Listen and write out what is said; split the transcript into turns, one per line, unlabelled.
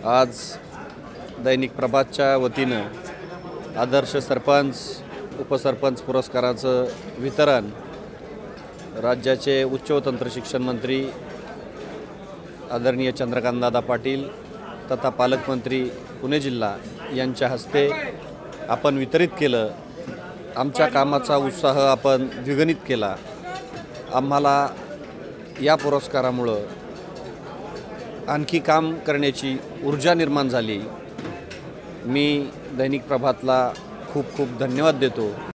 आज दैनिक प्रभातच्या वतीनं आदर्श सरपंच उपसरपंच पुरस्काराचं वितरण राज्याचे उच्च व तंत्र शिक्षण मंत्री आदरणीय चंद्रकांतदादा पाटील तथा पालकमंत्री पुणे जिल्हा यांच्या हस्ते आपण वितरित केलं। आमच्या कामाचा उत्साह आपण द्विगुणित केला। आम्हाला या पुरस्कारामुळे आणखी काम करण्याची ऊर्जा निर्माण झाली। मी दैनिक प्रभातला खूप खूप धन्यवाद देतो।